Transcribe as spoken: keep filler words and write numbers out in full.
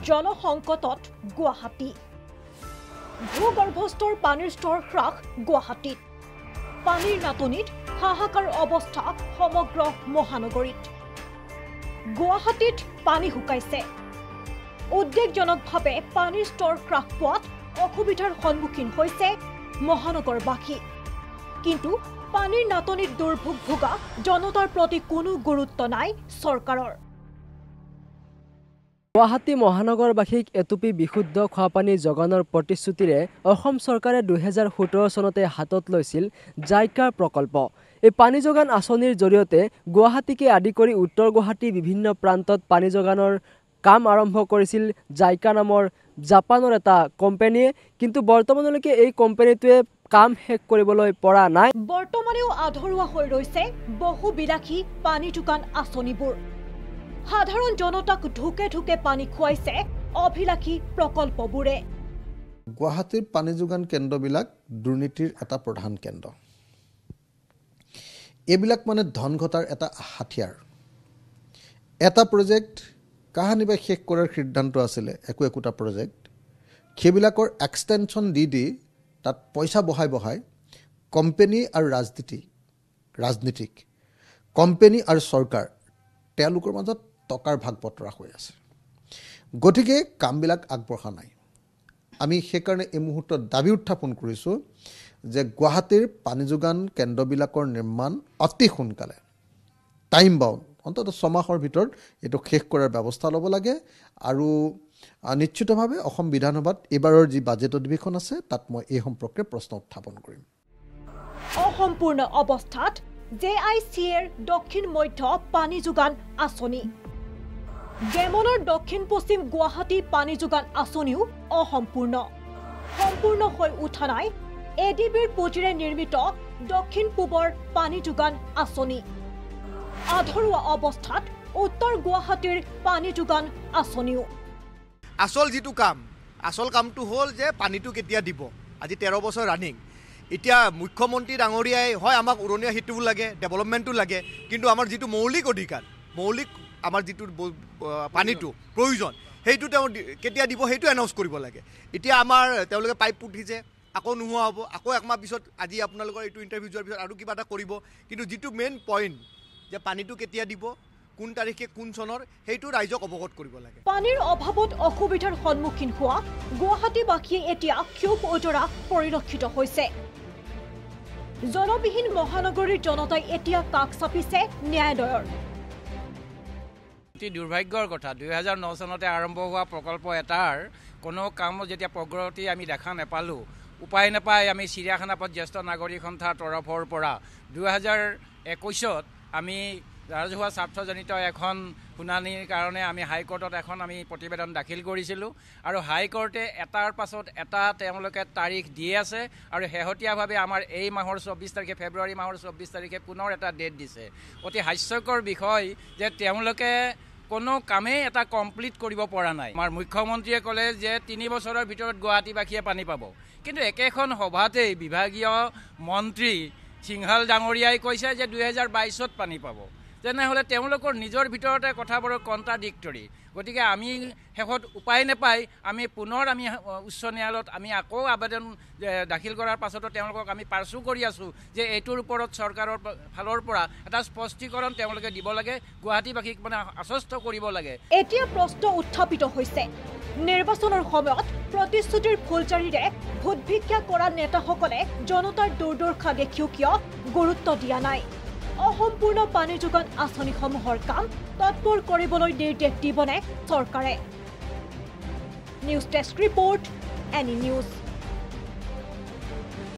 জনসংকটত গুৱাহাটী ভূগৰ্ভস্থৰ পানীৰ স্তৰ হ্ৰাস গুৱাহাটীত পানীৰ নাটনিত হাহাকাৰ অৱস্থা সমগ্ৰ মহানগৰীত গুৱাহাটীত পানী শুকাইছে উদ্বেগজনকভাৱে পানীৰ স্তৰ হ্ৰাস পোৱাত অসুবিধাৰ সন্মুখীন হৈছে মহানগৰবাসী কিন্তু পানীৰ নাটনিত দুৰ্ভোগ ভোগা জনতাৰ প্ৰতি কোনো গুৰুত্ব নাই চৰকাৰৰ গুৱাহাটী মহানগৰবাসীক এটুপি বিশুদ্ধ খোৱাপানী যোগানৰ প্ৰতিশ্ৰুতিৰে অসম চৰকাৰে দুই হাজাৰ সোতৰ চনতে হাতত লৈছিল জাইকা প্ৰকল্প এই পানী যোগান আঁচনিৰ জৰিয়তে গুৱাহাটীকে আদি কৰি উত্তৰ গুৱাহাটী বিভিন্ন প্ৰান্তত পানী যোগানৰ কাম আৰম্ভ কৰিছিল জাইকা নামৰ জাপানৰ এটা কোম্পানীয়ে কিন্তু বৰ্তমানলৈকে এই কোম্পানীটোৱে কাম শেষ কৰিবলৈ পৰা নাই বৰ্তমানেও আধৰুৱা হৈ ৰৈছে বহু বিলাসী পানী যোগান আঁচনিবোৰ সাধাৰণ জনতাক ঢুকে ঢুকে পানী খুৱাইছে অভিলাষী প্ৰকল্পবোৰে গুৱাহাটীৰ পানী যোগান কেন্দ্ৰবিলাক দুৰ্নীতিৰ এটা প্ৰধান কেন্দ্ৰ এইবিলাক মানে ধন ঘটাৰ এটা হাতিয়াৰ এটা প্ৰজেক্ট কাহানিবা শেষ কৰাৰ সিদ্ধান্ত আছিলে একো একোটা প্ৰজেক্ট সেইবিলাকৰ এক্সটেনশ্যন দি দি তাত পইচা বহাই বহাই কোম্পানী আৰু ৰাজনীতি ৰাজনীতিক কোম্পানী আৰু চৰকাৰ তেওঁলোকৰ মাজত টকাৰ ভাগ বতৰা হৈ আছে গতিকে কামবিলাক আগবঢ়া নাই আমি সেইকাৰণে এই মুহূৰ্তত দাবী উত্থাপন কৰিছোঁ যে গুৱাহাটীৰ পানী যোগান কেন্দ্ৰবিলাকৰ নিৰ্মাণ অতি সোনকালে টাইম বাউণ্ড অন্তত ছমাহৰ ভিতৰত এইটো শেষ কৰাৰ ব্যৱস্থা ল'ব লাগে আৰু নিশ্চিতভাৱে অসম বিধানসভাত এইবাৰৰ যি বাজেট অধিৱেশন আছে তাত মই এই সম্পৰ্কে প্ৰশ্ন উত্থাপন কৰিম অসম্পূৰ্ণ অৱস্থাত জে আই চি এৰ দক্ষিণ মধ্য পানী যোগান আঁচনি গেমনৰ দক্ষিণ পশ্চিম গুৱাহাটী পানী যোগান আঁচনিও অসম্পূৰ্ণ সম্পূৰ্ণ হৈ উঠা নাই এ ডি বিৰ পুঁজিৰে নিৰ্মিত দক্ষিণ পূবৰ পানী যোগান আঁচনি আধৰুৱা অৱস্থাত উত্তৰ গুৱাহাটীৰ পানী যোগান আঁচনিও আসল যিটো কাম আসল কামটো হ'ল যে পানীটো কেতিয়া দিব আজি তেৰ বছৰ ৰানিং এতিয়া মুখ্যমন্ত্ৰী ডাঙৰীয়াই হয় আমাক উৰণীয়া সেতুও লাগে ডেভেলপমেণ্টটো লাগে কিন্তু আমাৰ যিটো মৌলিক অধিকাৰ মৌলিক আমাৰ যিটো পানীটো প্ৰয়োজন সেইটো তেওঁ কেতিয়া দিব সেইটো এনাউন্স কৰিব লাগে এতিয়া আমাৰ তেওঁলোকে পাইপ পুতিছে আকৌ নোহোৱা হ'ব আকৌ একমাহ পিছত আজি আপোনালোকৰ এইটো ইণ্টাৰভিউ যোৱাৰ পিছত আৰু কিবা এটা কৰিব কিন্তু যিটো মেইন পইণ্ট যে পানীটো কেতিয়া দিব কোন তাৰিখে কোন চনৰ সেইটো ৰাইজক অৱগত কৰিব লাগে পানীৰ অভাৱত অসুবিধাৰ সন্মুখীন হোৱা গুৱাহাটীবাসীয়ে এতিয়া ক্ষোভ ওজৰা পৰিলক্ষিত হৈছে জনবিহীন মহানগৰীৰ জনতাই এতিয়া কাষ চাপিছে ন্যায়ালয়ৰ অতি দুৰ্ভাগ্যৰ কথা দুই হাজাৰ ন চনতে আৰম্ভ হোৱা প্ৰকল্প এটাৰ কোনো কাম যেতিয়া প্ৰগতি আমি দেখা নাপালোঁ উপায় নাপায় আমি চিৰিয়াখানা জ্যেষ্ঠ নাগৰিক সন্থাৰ তৰফৰ পৰা দুই হাজাৰ একৈছত আমি ৰাজহুৱা স্বাৰ্থজনিত এখন শুনানিৰ কাৰণে আমি হাইকোৰ্টত এখন আমি প্ৰতিবেদন দাখিল কৰিছিলোঁ আৰু হাইকোৰ্টে এটাৰ পাছত এটা তেওঁলোকে তাৰিখ দি আছে আৰু শেহতীয়াভাৱে আমাৰ এই মাহৰ চৌব্বিছ তাৰিখে ফেব্ৰুৱাৰী মাহৰ চৌব্বিছ তাৰিখে পুনৰ এটা ডেট দিছে অতি হাস্যকৰ বিষয় যে তেওঁলোকে কোনো কামেই এটা কমপ্লিট কৰিব পৰা নাই আমাৰ মুখ্যমন্ত্ৰীয়ে ক'লে যে তিনি বছৰৰ ভিতৰত গুৱাহাটীবাসীয়ে পানী পাব কিন্তু একেখন সভাতেই বিভাগীয় মন্ত্ৰী সিংহাল ডাঙৰীয়াই কৈছে যে দুই হাজাৰ বাইছত পানী পাব তেনেহ'লে তেওঁলোকৰ নিজৰ ভিতৰতে কথাবোৰ কণ্ট্ৰাডিক্টৰী গতিকে আমি শেষত উপায় নাপাই আমি পুনৰ আমি উচ্চ ন্যায়ালয়ত আমি আকৌ আবেদন দাখিল কৰাৰ পাছতো তেওঁলোকক আমি পাৰ্চু কৰি আছোঁ যে এইটোৰ ওপৰত চৰকাৰৰ ফালৰ পৰা এটা স্পষ্টীকৰণ তেওঁলোকে দিব লাগে গুৱাহাটীবাসীক মানে আশ্বস্ত কৰিব লাগে এতিয়া প্ৰশ্ন উত্থাপিত হৈছে নিৰ্বাচনৰ সময়ত প্ৰতিশ্ৰুতিৰ ফুলজাৰিৰে ভোট ভিক্ষা কৰা নেতাসকলে জনতাৰ দুৰ্দশা দেখিও কিয় গুৰুত্ব দিয়া নাই অসম্পূৰ্ণ পানী যোগান আঁচনিসমূহৰ কাম তৎপৰ কৰিবলৈ নিৰ্দেশ দিবনে চৰকাৰে news desk report any news